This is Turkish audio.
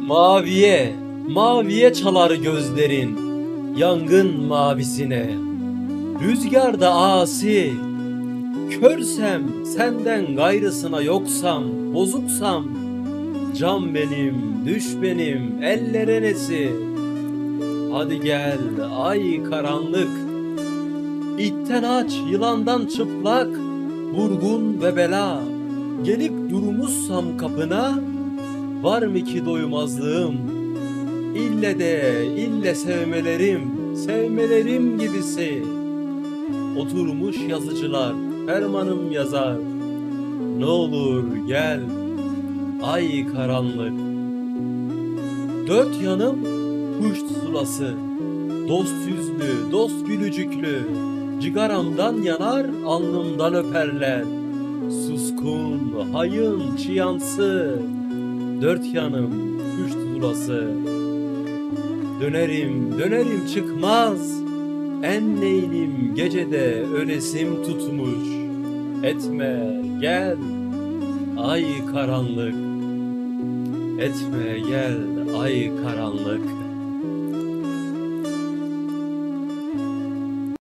Maviye, maviye çalar gözlerin, yangın mavisine. Rüzgarda asi, körsem senden gayrısına yoksam, bozuksam, can benim, düş benim, ellere nesi. Hadi gel ay karanlık, itten aç, yılandan çıplak, vurgun ve bela. Gelip durmuşsam kapına, var mı ki doymazlığım? İlle de ille sevmelerim, sevmelerim gibisi. Oturmuş yazıcılar, fermanım yazar. Ne olur gel, ay karanlık. Dört yanım kuş sulası, dost yüzlü, dost gülücüklü. Cigaramdan yanar, alnımdan öperler. Suskun, hayın, çıyansı, dört yanım kuş sulası. Dönerim, dönerim çıkmaz. En neylim gecede ölesim tutmuş. Etme gel ay karanlık. Etme gel ay karanlık.